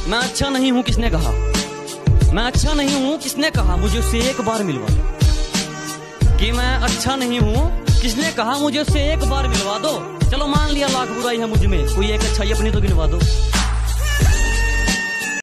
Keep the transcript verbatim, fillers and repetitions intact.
मैं अच्छा नहीं हूँ किसने कहा, मैं अच्छा नहीं हूँ किसने कहा, मुझे उससे एक बार मिलवा दो। कि मैं अच्छा नहीं हूँ किसने कहा, मुझे उससे एक बार मिलवा दो। चलो मान लिया लाख बुराई है मुझ में, कोई एक अच्छाई अपनी तो गिनवा दो।